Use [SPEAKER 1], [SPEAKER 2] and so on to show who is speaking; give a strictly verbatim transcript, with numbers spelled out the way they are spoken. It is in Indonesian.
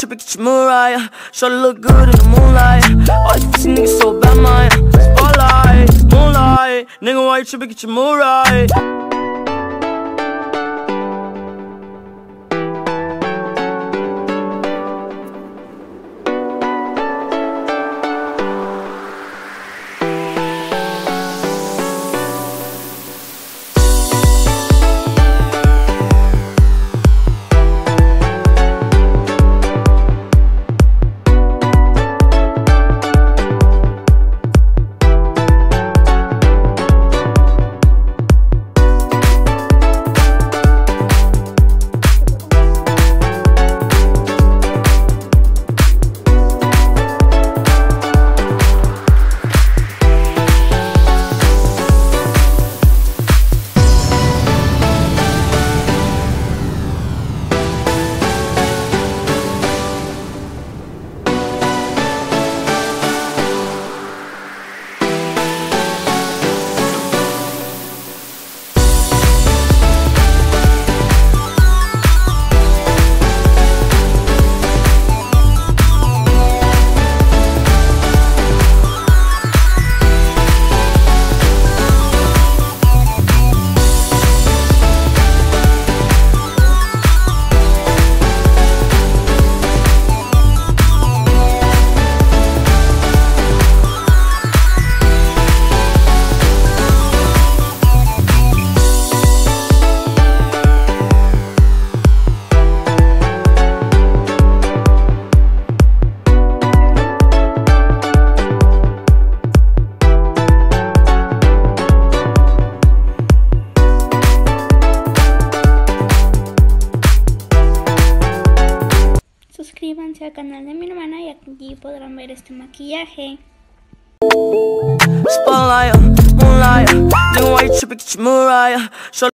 [SPEAKER 1] tripping, get your Mariah. Shorty look good in the moonlight. All these pussy niggas so bad, man. Spotlight, moonlight. Nigga, why you tripping, get your Mariah?
[SPEAKER 2] Suscríbanse al canal de mi hermana y aquí podrán ver este maquillaje.
[SPEAKER 1] Spotlight, moonlight. Nigga, why you tripping, get your Mariah?